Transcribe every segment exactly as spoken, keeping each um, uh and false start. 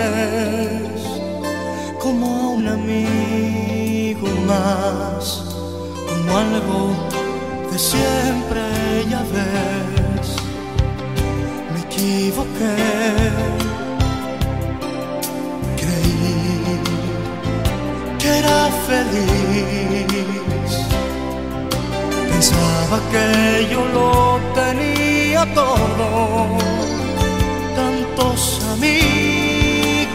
quieres como a un amigo más, como algo de siempre, ya ves. Me equivoqué, creí que era feliz, pensaba que yo lo tenía todo, tantos amigos,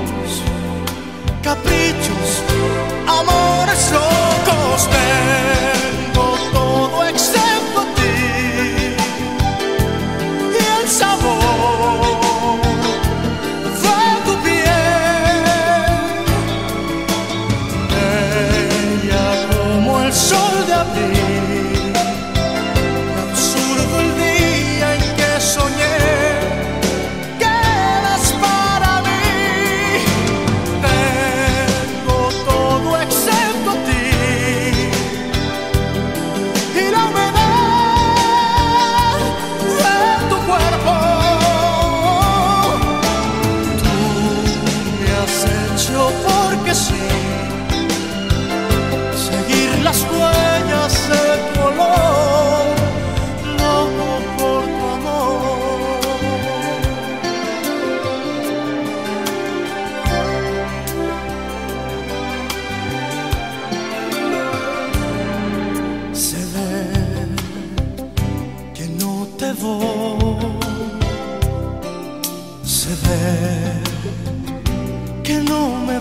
caprichos, amores locos. Tengo todo excepto a ti y el sabor de tu piel, bella como el sol de abril. Absurdo el día en que soñé que eras para mí. Tengo todo excepto a ti y la humedad de tu cuerpo. Tú me has hecho porque sí seguir las huellas de tu olor, loco por tu amor. Se ve que no te voy, se ve que no me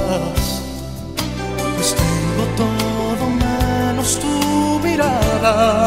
das, pues tengo todo menos tu mirada.